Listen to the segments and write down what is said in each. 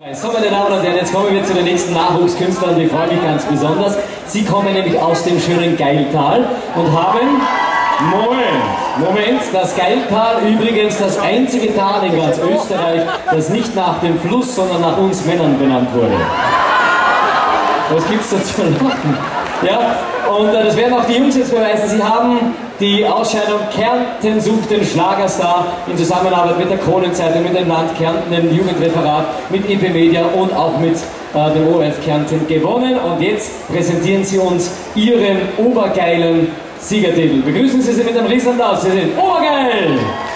So, meine Damen und Herren, jetzt kommen wir zu den nächsten Nachwuchskünstlern, die freuen mich ganz besonders. Sie kommen nämlich aus dem schönen Geiltal und haben... Moment, das Geiltal übrigens das einzige Tal in ganz Österreich, das nicht nach dem Fluss, sondern nach uns Männern benannt wurde. Was gibt's da zu lachen? Ja, und das werden auch die Jungs jetzt beweisen. Sie haben die Ausscheidung Kärnten sucht den Schlagerstar in Zusammenarbeit mit der Kronenzeitung, mit dem Land Kärnten, dem Jugendreferat, mit EP Media und auch mit dem ORF Kärnten gewonnen. Und jetzt präsentieren sie uns ihren obergeilen Siegertitel. Begrüßen Sie sie mit einem Riesenapplaus. Sie sind obergeil!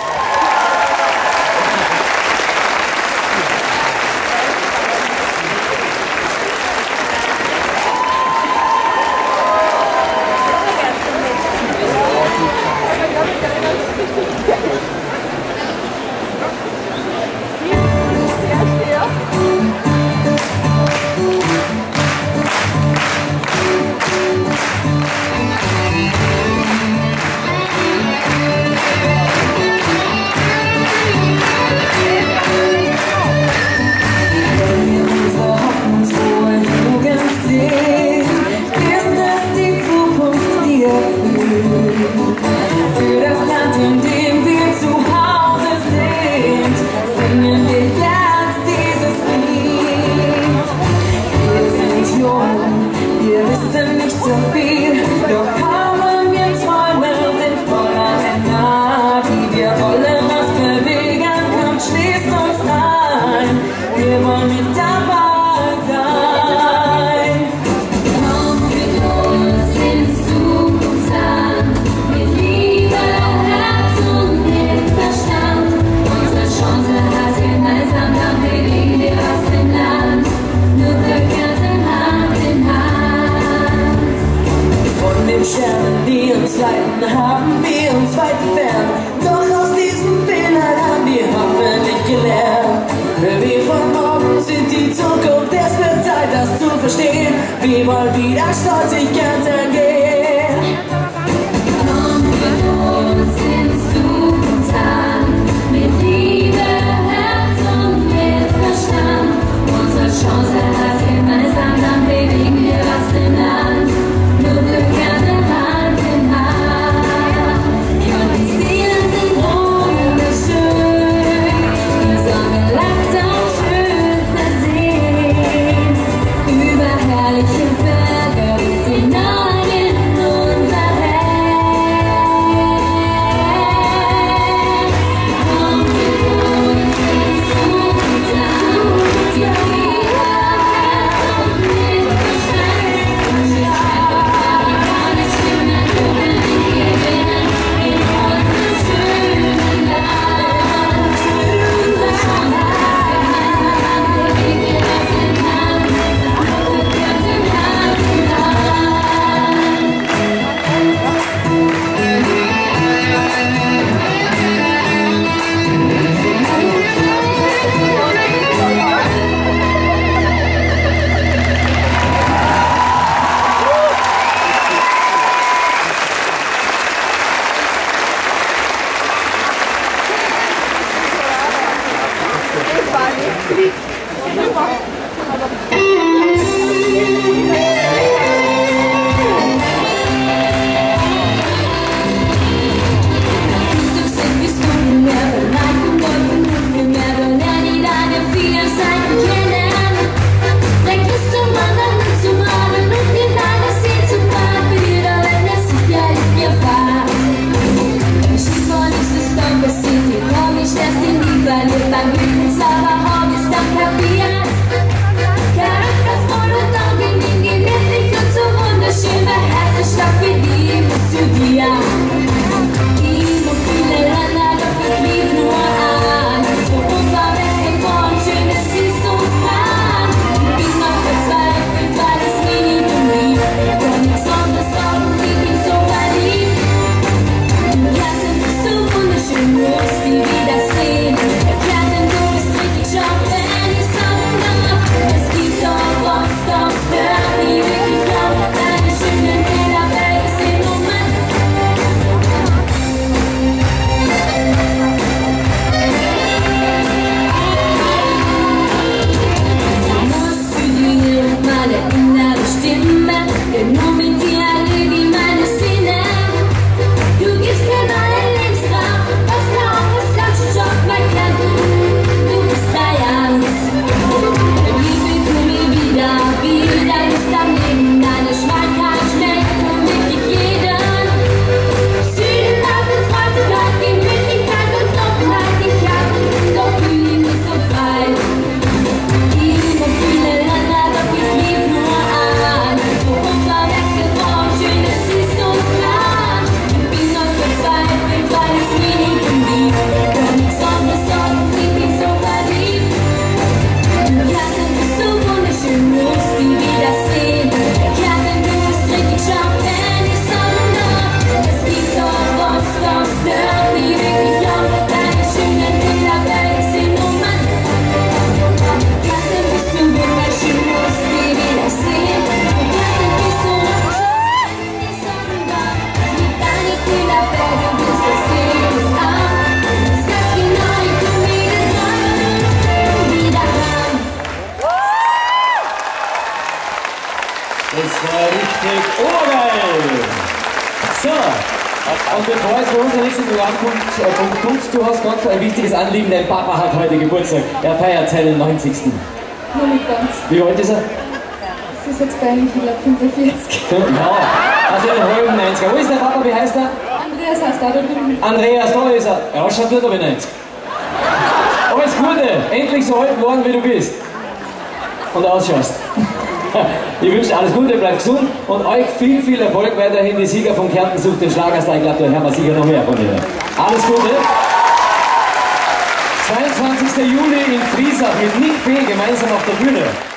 Die uns leiten, haben wir uns weit entfernt. Doch aus diesem Fehler haben wir hoffentlich gelernt. Wir von morgen sind die Zukunft, es wird Zeit, das zu verstehen. Wir wollen wieder stolz durch Kärnten gehen. Komm mit uns ins Zukunftsland, mit Liebe, Herz und mit Verstand. Unsere Chance hat gemeinsam, dann bewegen wir was im Land. Nur für Kärnten Hand in Hand. Ja, die Seelen sind wunderschön. Wir sollen gelacht und schön versehen. Über herrliche Berge bis hinein in unser Herz. Komm mit uns ins Zukunftsland. Wir lieben Herz und mit Verstand. Und wir beim Grünen Zauberhorn ist dann kapiert. Und bevor jetzt bei uns der nächste Programmpunkt kommt, du hast ganz ein wichtiges Anliegen, dein Papa hat heute Geburtstag. Er feiert seinen 90. Nur nicht ganz. Wie alt ist er? Das ist jetzt peinlich, ich glaube 45. Ja, also einen halben 90er. Wo ist der Papa, wie heißt er? Andreas heißt da drüben. Andreas, da ist er. Ja, schaut gut, aber 90. Alles Gute, endlich so alt geworden, wie du bist. Und ausschaust. Ich wünsche dir alles Gute, bleib gesund und euch viel, viel Erfolg weiterhin. Die Sieger von Kärnten sucht den Schlagerstar. Ich glaube, da hören wir sicher noch mehr von ihnen. Alles Gute. 22. Juli in Friesach mit Nick B. gemeinsam auf der Bühne.